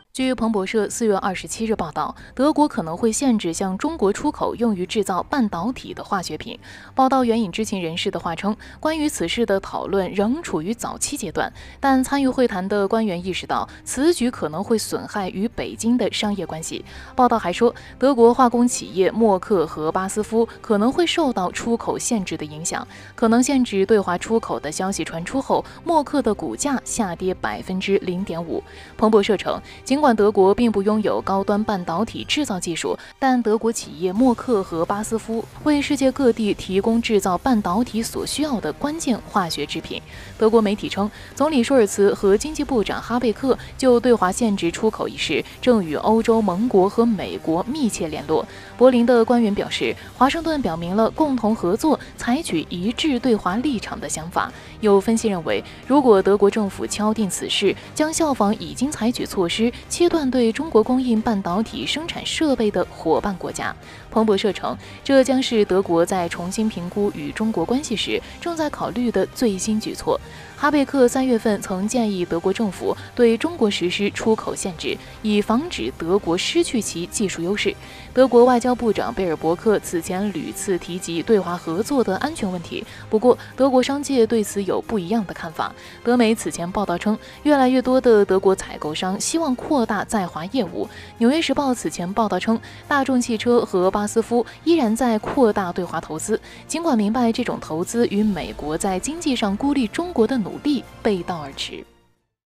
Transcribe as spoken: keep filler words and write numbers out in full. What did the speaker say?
据彭博社四月二十七日报道，德国可能会限制向中国出口用于制造半导体的化学品。报道援引知情人士的话称，关于此事的讨论仍处于早期阶段，但参与会谈的官员意识到，此举可能会损害与北京的商业关系。报道还说，德国化工企业默克和巴斯夫可能会受到出口限制的影响，可能限制对华出口的消息传出后，默克的股价下跌百分之零点五。彭博社称，尽管德国并不拥有高端半导体制造技术，但德国企业默克和巴斯夫为世界各地提供制造半导体所需要的关键化学制品。德国媒体称，总理舒尔茨和经济部长哈贝克就对华限制出口一事正与欧洲盟国和美国密切联络。柏林的官员表示，华盛顿表明了共同合作、采取一致对华立场的想法。有分析认为，如果德国政府敲定此事，将效仿已经采取措施，切断对中国供应半导体生产设备的伙伴国家。彭博社称，这将是德国在重新评估与中国关系时正在考虑的最新举措。哈贝克三月份曾建议德国政府对中国实施出口限制，以防止德国失去其技术优势。德国外交部长贝尔伯克此前屡次提及对华合作的安全问题，不过德国商界对此有不一样的看法。德媒此前报道称，越来越多的德国采购商希望扩大在华业务。纽约时报此前报道称，大众汽车和巴斯夫依然在扩大对华投资，尽管明白这种投资与美国在经济上孤立中国的努力背道而驰。